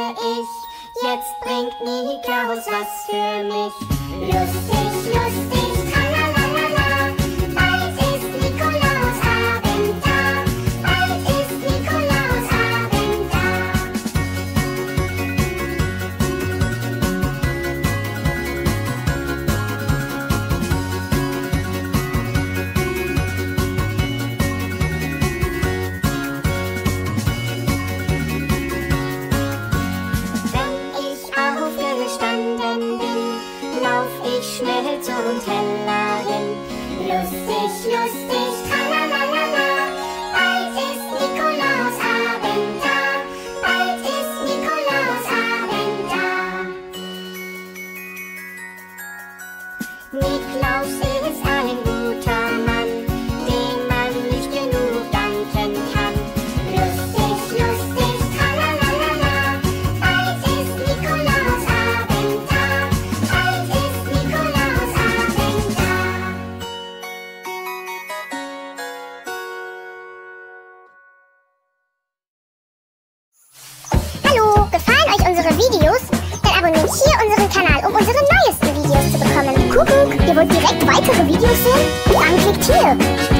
ich. Jetzt bringt Nikolaus was für mich. Lustig, lustig, tralalala. Bald ist Nikolausabend da. Bald ist Nikolausabend da. Schnell zum Teller hin. Lustig, lustig, tralalala. Bald ist Nikolausabend da. Bald ist Nikolausabend da. Niklaus ist ein guter Mann, dem man nicht genug danken kann. Lustig, lustig, tralalala. Bald ist Nikolausabend da. Bald ist Nikolausabend da. Hallo, gefallen euch unsere Videos? Dann abonniert hier unseren Kanal, um unsere neuesten Videos zu bekommen. Kuckuck, ihr wollt direkt weitere Videos sehen? Dann klickt hier.